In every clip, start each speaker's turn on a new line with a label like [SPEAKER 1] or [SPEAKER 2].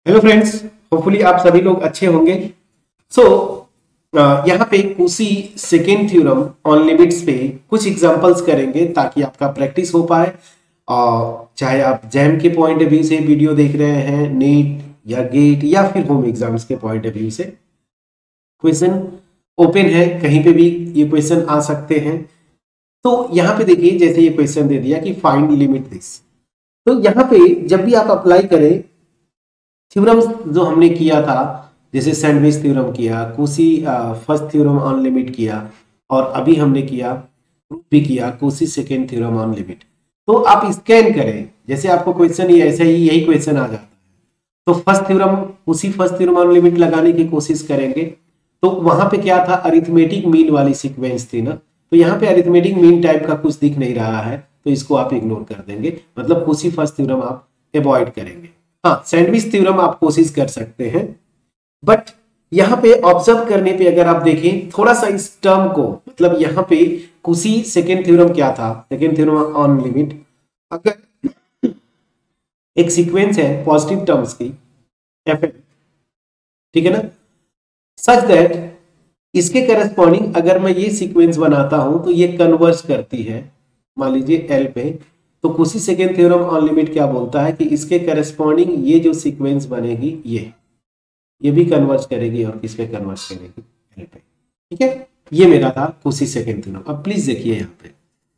[SPEAKER 1] Hello friends, hopefully आप सभी लोग अच्छे होंगे। सो यहाँ पे कुशी सेकेंड थ्योरम ऑन लिमिट्स पे कुछ एग्जांपल्स करेंगे ताकि आपका प्रैक्टिस हो पाए। और चाहे आप जैम के पॉइंट ऑफ व्यू से वीडियो देख रहे हैं, नीट या गेट या फिर होम एग्जाम्स के पॉइंट ऑफ व्यू से, क्वेश्चन ओपन है, कहीं पे भी ये क्वेश्चन आ सकते हैं। तो यहाँ पे देखिए, जैसे ये क्वेश्चन दे दिया कि फाइंड लिमिट दिस, तो यहाँ पे जब भी आप अप्लाई करें थ्योरम जो हमने किया था, जैसे सैंडविच थ्योरम किया, कुशी फर्स्ट थ्योरम ऑन लिमिट किया, और अभी हमने किया भी किया कुशी सेकेंड थ्योरम ऑन लिमिट। तो आप स्कैन करें, जैसे आपको क्वेश्चन ये ऐसे ही यही क्वेश्चन आ जाता है, तो फर्स्ट थ्योरम उसी फर्स्ट थ्योरम ऑन लिमिट लगाने की कोशिश करेंगे। तो वहां पे क्या था, अरिथमेटिक मीन वाली सीक्वेंस थी ना, तो यहाँ पे अरिथमेटिक मीन टाइप का कुछ दिख नहीं रहा है, तो इसको आप इग्नोर कर देंगे, मतलब उसी फर्स्ट थ्योरम आप अवॉइड करेंगे। हाँ, सैंडविच थ्योरम आप कोशिश कर सकते हैं, बट यहाँ पे ऑब्जर्व करने पे अगर आप देखें थोड़ा सा इस टर्म को, मतलब यहाँ पे कुशी सेकेंड थ्योरम क्या था, सेकेंड थ्योरम ऑन लिमिट, अगर एक सीक्वेंस है पॉजिटिव टर्म्स की एफ एन, ठीक है ना, सच दैट इसके करस्पॉन्डिंग अगर मैं ये सीक्वेंस बनाता हूं तो ये कन्वर्ज करती है, मान लीजिए एल पे, तो कुशी सेकेंड थ्योरम ऑन लिमिट क्या बोलता है कि इसके करस्पॉन्डिंग ये जो सीक्वेंस बनेगी ये भी कन्वर्ज करेगी, और किस पे कन्वर्ज करेगी, एल पे। ठीक है, ये मेरा था कुशी सेकेंड थ्योरम। अब प्लीज देखिए यहाँ पे,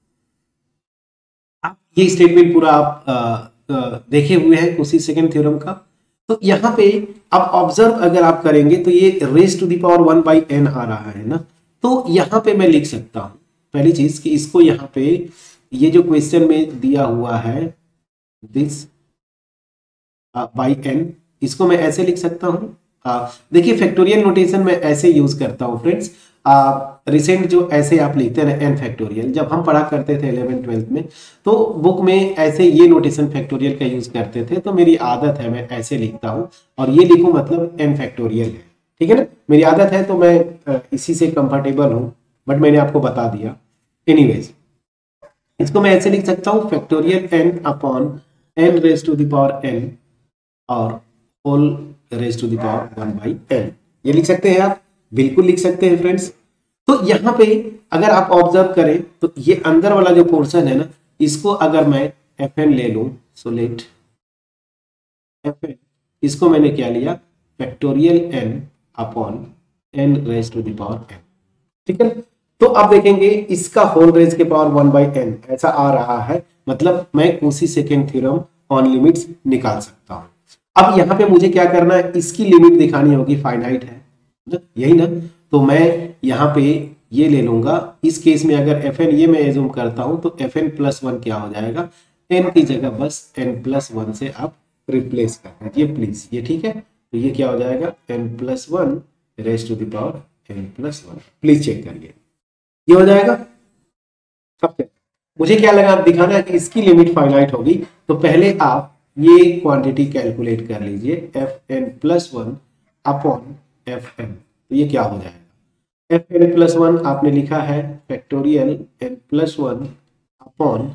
[SPEAKER 1] आप ये स्टेटमेंट पूरा आप देखे हुए हैं कुशी सेकेंड थ्योरम का। तो यहाँ पे आप ऑब्जर्व अगर आप करेंगे तो ये raise to the power 1/n आ रहा है ना, तो यहाँ पे मैं लिख सकता हूँ पहली चीज कि इसको यहाँ पे ये जो क्वेश्चन में दिया हुआ है दिस बाई n, इसको मैं ऐसे लिख सकता हूँ। देखिए फैक्टोरियल नोटेशन मैं ऐसे यूज करता हूँ फ्रेंड्स। रिसेंट जो ऐसे आप लिखते हैं ना, n फैक्टोरियल, जब हम पढ़ा करते थे 11th-12th में, तो बुक में ऐसे ये नोटेशन फैक्टोरियल का यूज करते थे, तो मेरी आदत है मैं ऐसे लिखता हूँ, और ये लिखूं मतलब n फैक्टोरियल है, ठीक है ना, मेरी आदत है, तो मैं इसी से कंफर्टेबल हूँ, बट मैंने आपको बता दिया। एनीवेज, इसको मैं ऐसे लिख सकता हूँ factorial n upon n raise to the power n और whole raise to the power 1/n, ये लिख सकते हैं आप, बिल्कुल लिख सकते हैं फ्रेंड्स। तो यहाँ पे अगर आप ऑब्जर्व करें तो ये अंदर वाला जो पोर्शन है ना, इसको अगर मैं fn ले लूं, सो लेट fn, इसको मैंने क्या लिया, factorial n upon n raise to the power n, ठीक है। तो अब देखेंगे इसका होल रेज के पावर 1/n ऐसा आ रहा है, मतलब मैं कुशी सेकेंड थ्योरम ऑन लिमिट्स निकाल सकता हूं। अब यहाँ पे मुझे क्या करना है, इसकी लिमिट दिखानी होगी, फाइनाइट है ना, यही ना, तो मैं यहाँ पे ये ले लूंगा। इस केस में अगर fn ये मैं एज्यूम करता हूं तो fn+1 क्या हो जाएगा, n की जगह बस n+1 से आप रिप्लेस कर दीजिए प्लीज, ये ठीक है। तो ये क्या हो जाएगा, n+1 raise to the power n+1, please check करिए, ये हो जाएगा। अब मुझे क्या लगा दिखाना है कि इसकी लिमिट फाइनाइट होगी, तो पहले आप ये क्वांटिटी कैलकुलेट कर लीजिए, fn+1 अपॉन fn, तो ये क्या हो जाएगा, fn+1 आपने लिखा है factorial n+1 upon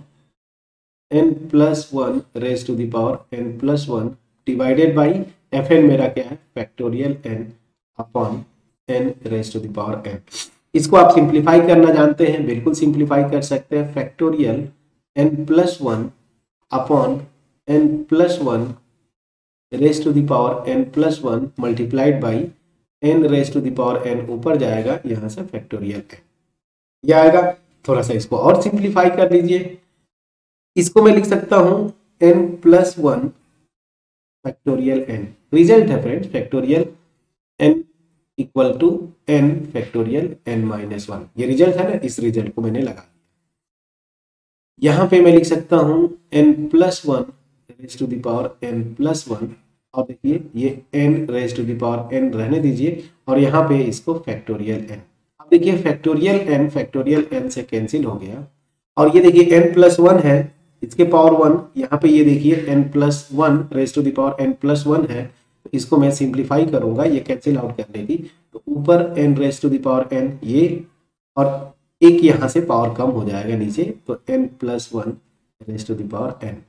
[SPEAKER 1] n+1 raise to the power n+1 divided by fn मेरा क्या है, factorial n upon n raise to the power n। इसको आप सिंप्लीफाई करना जानते हैं, बिल्कुल सिंप्लीफाई कर सकते हैं, factorial n+1 upon n+1 raise to the power n+1 multiplied by n raise to the power n, ऊपर जाएगा यहाँ से फैक्टोरियल n, ये आएगा। थोड़ा सा इसको और सिंप्लीफाई कर लीजिए, इसको मैं लिख सकता हूं n+1 फैक्टोरियल n, रिजल्ट है friends factorial n equal to n factorial n-1, ये रिजल्ट है ना, इस रिजल्ट को मैंने लगा दिया। यहां पे मैं लिख सकता हूं n+1 raise to the power n+1, और देखिए ये n raise to the power n रहने दीजिए, और यहाँ पे इसको फैक्टोरियल n। अब देखिए फैक्टोरियल n से कैंसिल हो गया, और ये देखिए n+1 है, इसके पावर 1, यहाँ पे ये देखिए n+1 raise to the power n+1 है, तो इसको मैं सिंप्लीफाई करूंगा ये कैंसिल आउट करने की, तो ऊपर n raise to the power n ये, और एक यहाँ से पावर कम हो जाएगा नीचे, तो n+1 raise to the power n,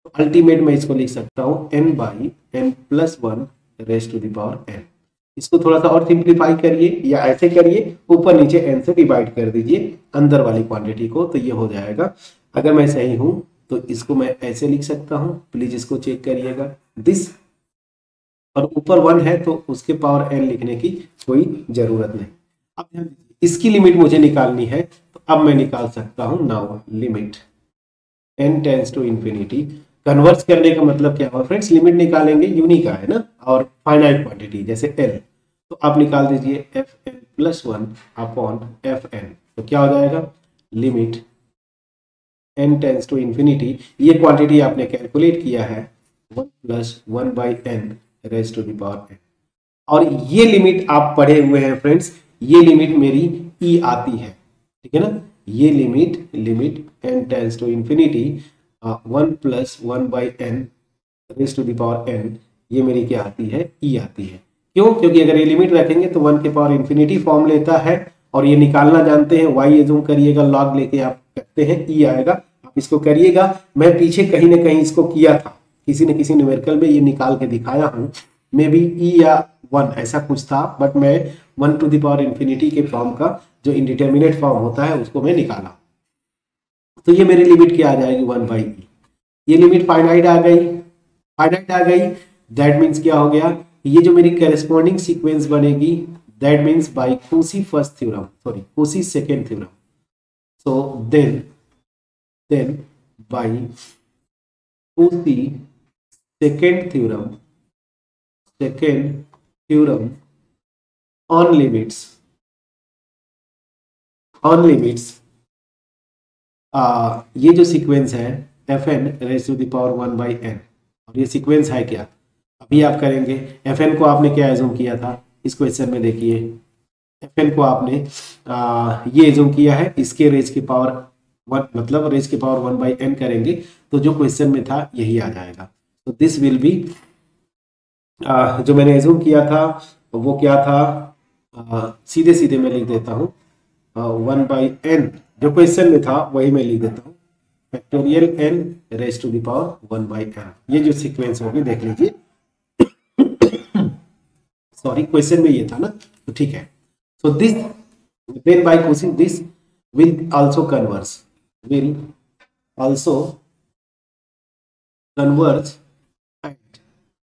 [SPEAKER 1] ultimate मैं इसको लिख सकता हूँ n by n plus 1 raise to the power n। इसको थोड़ा सा और सिंप्लीफाई करिए या ऐसे करिए, ऊपर नीचे n से डिवाइड कर दीजिए अंदर वाली क्वांटिटी को, तो ये हो जाएगा। अगर मैं सही हूं तो इसको मैं ऐसे लिख सकता हूं, प्लीज इसको चेक करिएगा। दिस और ऊपर 1 है तो उसके पावर n लिखने की कोई जरूरत नहीं। अब ध्यान दीजिए, इसकी लिमिट मुझे निकालनी है, तो अब मैं निकाल सकता हूं now limit n tends to infinity. Converse करने का मतलब क्या हुआ फ्रेंड्स, लिमिट निकालेंगे यूनिक का है ना, और फाइनाइट क्वांटिटी जैसे l, तो आप निकाल दीजिए fn प्लस 1 अपॉन fn, तो क्या हो जाएगा limit n tends to infinity. ये क्वांटिटी आपने कैलकुलेट किया है 1 plus 1 by n raise to the power n। और ये लिमिट आप पढ़े हुए हैं फ्रेंड्स, ये लिमिट मेरी e आती है, ठीक है ना। ये limit n tends to infinity 1 plus 1 by n raise to the power n, ये मेरी क्या आती है e आती है। क्यों? क्योंकि अगर ये लिमिट रखेंगे तो 1 के पावर इंफिनिटी फॉर्म लेता है, और ये निकालना जानते हैं y एज्यूम करिएगा, log लेके आप करते हैं e आएगा। आप इसको करिएगा, मैं पीछे कहीं ना कहीं इसको किया था, किसी न किसी न्यूमेरिकल में ये निकाल के दिखाया हूं, मे बी e या 1 ऐसा कुछ था, बट मैं 1 टू द पावर इंफिनिटी के फॉर्म का जो इंडिटर्मिनेट फॉर्म होता है उसको मैं निकाला। तो ये मेरी लिमिट क्या आ जाएगी 1 बाई e। ये लिमिट फाइनाइट आ गई, दैट मीन्स क्या हो गया, ये जो मेरी करेस्पॉन्डिंग सीक्वेंस बनेगी, that means by Cauchy first theorem, sorry Cauchy second theorem. So then by Cauchy second theorem on limits ये जो सीक्वेंस है fn raise to the power 1 by n, और ये सीक्वेंस है क्या, अभी आप करेंगे। fn को आपने क्या एज्यूम किया था इस क्वेश्चन में, देखिए fn को आपने ये एज्यूम किया है, इसके रेज की पावर 1, मतलब रेज की पावर 1 बाई n करेंगे तो जो क्वेश्चन में था यही आ जाएगा। तो दिस विल बी, जो मैंने एज्यूम किया था वो क्या था, सीधे मैं लिख देता हूँ 1 बाई n, जो क्वेश्चन में था वही मैं लिख देता हूँ, factorial n raise to the power 1 by n। ये जो सीक्वेंस होगी देख लीजिए, सॉरी क्वेश्चन में ये था ना, तो ठीक है। So this then by Cauchy this will also converse and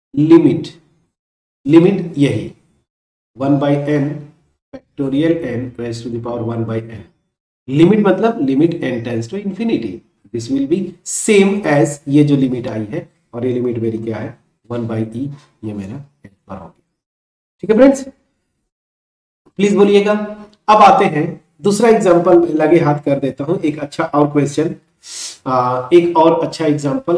[SPEAKER 1] limit यही 1 by n factorial n raise to the power 1 by n। Limit मतलब limit n tends to infinity, this will be same as ये जो limit आई है, और ये limit मेरी क्या है 1 बाई e, ये मेरा आंसर हो गया। ठीक है फ्रेंड्स, प्लीज बोलिएगा। अब आते हैं दूसरा एग्जांपल, लगे हाथ कर देता हूं एक अच्छा और क्वेश्चन, एक और अच्छा एग्जांपल।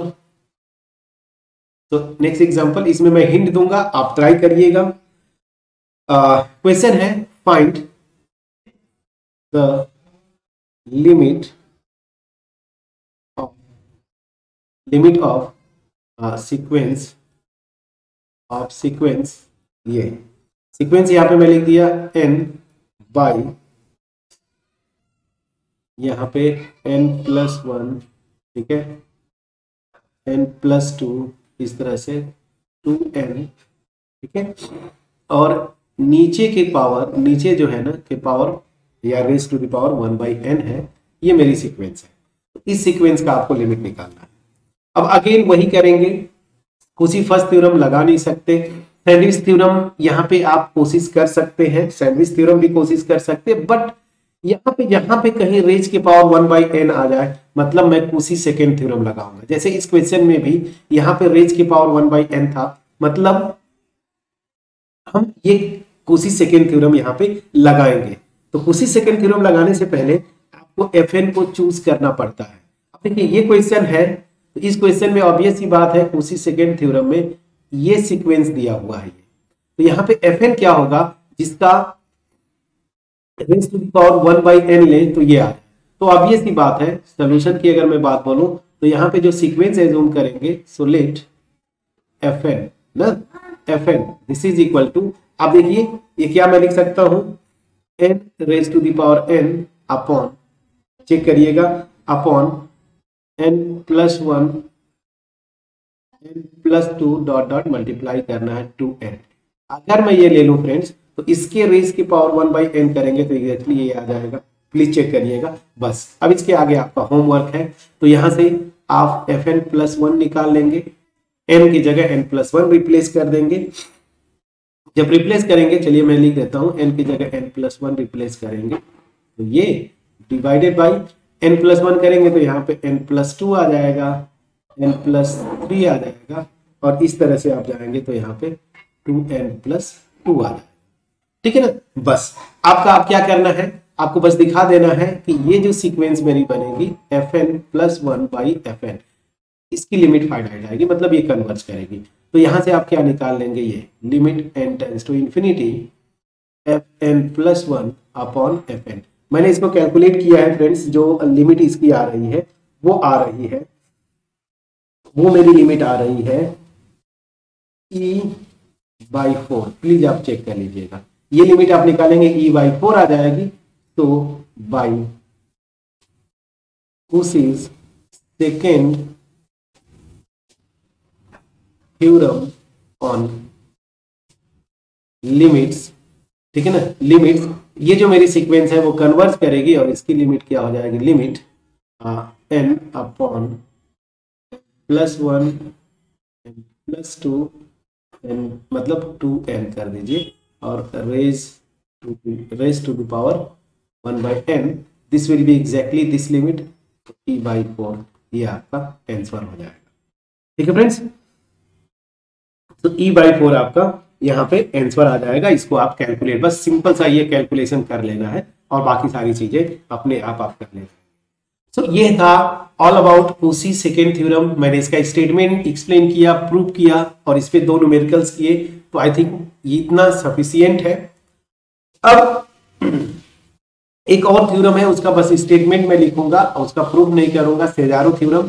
[SPEAKER 1] तो नेक्स्ट एग्जांपल, इसमें मैं हिंट दूंगा, आप ट्राई करिएगा। क्वेश्चन है find the limit of sequence ये सीक्वेंस यहाँ पे मैं लिख दिया n बाई, यहाँ पे n प्लस 1, ठीक है, n प्लस 2, इस तरह से 2n, ठीक है, और नीचे के पावर, नीचे जो है ना के पावर या raise to the power 1 by n है, ये मेरी सीक्वेंस है। तो इस सीक्वेंस का आपको लिमिट निकालना है। अब अगेन वही करेंगे, कोसी फर्स्ट थ्योरम लगा नहीं सकते, सैंडविच थ्योरम यहाँ पे आप कोशिश कर सकते हैं, सैंडविच थ्योरम भी कोशिश कर सकते हैं, बट यहाँ पे कहीं रेज के पावर 1 बाई n आ जाए, मतलब मैं कोसी सेकेंड थ्योरम लगाऊंगा। जैसे इस क्वेश्चन में भी यहाँ पे रेज के पावर 1 बाई n था, मतलब हम ये कोसी सेकेंड थ्योरम यहाँ पे लगाएंगे। तो कोसी सेकेंड थ्योरम लगाने से पहले आपको fn को चूज करना पड़ता है। अब देखिए ये क्वेश्चन है, तो इस क्वेश्चन में ऑब्वियस सी बात है कोसी सेकेंड थ्योरम में ये सीक्वेंस दिया हुआ है, तो यहाँ पे fn क्या होगा, जिसका raise to the power 1 by n ले तो ये आ जाए। तो ऑब्वियस सी बात है, सॉल्यूशन की अगर मैं बात बोलूं तो यहाँ पे जो सीक्वेंस एज्यूम करेंगे, सो लेट fn ना, fn this is equal to, अब देखिए ये क्या मैं लिख सकता हूं, n raise to the power n upon, check करिएगा, upon n plus 1 n plus 2 dot dot multiply करना है 2n। अगर मैं ये ले लूं फ्रेंड्स तो इसके रेज की पावर 1 बाई एन करेंगे तो एग्जैक्टली ये आ जाएगा। प्लीज चेक करिएगा। बस अब इसके आगे आपका होमवर्क है, तो यहां से आप fn प्लस 1 निकाल लेंगे, n की जगह n प्लस 1 रिप्लेस कर देंगे। जब रिप्लेस करेंगे, चलिए मैं लिख देता हूं, n की जगह n प्लस 1 रिप्लेस करेंगे तो ये डिवाइडेड बाई n प्लस 1 करेंगे तो यहाँ पे n प्लस 2 आ जाएगा, n प्लस 3 आ जाएगा, और इस तरह से आप जाएंगे तो यहाँ पे 2n प्लस 2 आ जाएगा। ठीक है ना। बस आपका आप क्या करना है, आपको बस दिखा देना है कि ये जो सीक्वेंस मेरी बनेगी fn प्लस 1 बाई fn, इसकी लिमिट फाइनाइट आएगी, मतलब ये कन्वर्ज करेगी। तो यहां से आप क्या निकाल लेंगे, ये limit n tends to infinity fn plus 1 upon fn। मैंने इसको कैलकुलेट किया है फ्रेंड्स, जो लिमिट इसकी आ रही है वो आ रही है, वो मेरी लिमिट आ रही है e/4। प्लीज आप चेक कर लीजिएगा, ये लिमिट आप निकालेंगे e/4 आ जाएगी। तो by Cauchy's second theorem on limits, ठीक है ना, लिमिट्स, ये जो मेरी सीक्वेंस है वो कन्वर्ज करेगी और इसकी लिमिट क्या हो जाएगी, limit n upon plus 1 n plus 2 n, मतलब 2n कर दीजिए, और raise to the power 1 by n, this will be exactly this limit e/4, ये आपका आंसर हो जाएगा। ठीक है फ्रेंड्स, तो e/4 आपका यहाँ पे आंसर आ जाएगा। इसको आप कैलकुलेट, बस सिंपल सा ये कैलकुलेशन कर लेना है और बाकी सारी चीजें अपने आप कर लेना। सो ये था all about Cauchy second theorem. मैंने इसका स्टेटमेंट एक्सप्लेन किया, प्रूव किया और इस पे 2 न्यूमेरिकल्स किए, तो आई थिंक इतना सफिशियंट है। अब एक और थ्योरम है, उसका बस स्टेटमेंट में लिखूंगा और उसका प्रूव नहीं करूंगा, Cesaro theorem.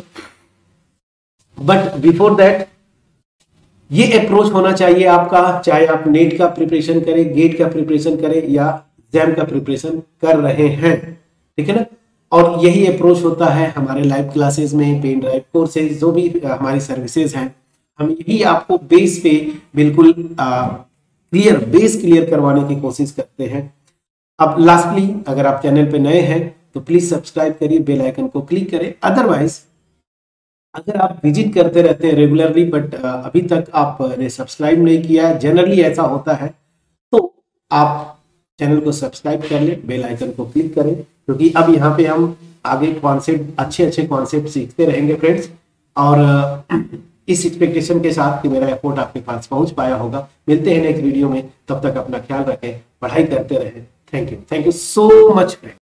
[SPEAKER 1] But before that ये अप्रोच होना चाहिए आपका, चाहे आप नेट का प्रिपरेशन करें, गेट का प्रिपरेशन करें या एग्जाम का प्रिपरेशन कर रहे हैं, ठीक है ना। और यही अप्रोच होता है हमारे लाइव क्लासेस में, पेन ड्राइव कोर्सेज, जो भी हमारी सर्विसेज हैं, हम यही आपको बेस पे बिल्कुल बेस क्लियर करवाने की कोशिश करते हैं। अब लास्टली, अगर आप चैनल पे नए हैं तो प्लीज सब्सक्राइब करिए, बेल आइकन को क्लिक करें। अदरवाइज अगर आप विजिट करते रहते हैं रेगुलरली बट अभी तक आपने सब्सक्राइब नहीं किया, जनरली ऐसा होता है, तो आप चैनल को सब्सक्राइब कर लें, बेल आइकन को क्लिक करें, क्योंकि अब यहाँ पे हम आगे कॉन्सेप्ट, अच्छे कॉन्सेप्ट सीखते रहेंगे फ्रेंड्स। और इस एक्सपेक्टेशन के साथ कि मेरा एफर्ट आपके पास पहुंच पाया होगा। मिलते हैं नेक्स्ट वीडियो में, तब तक अपना ख्याल रखें, पढ़ाई करते रहें। Thank you so much friends.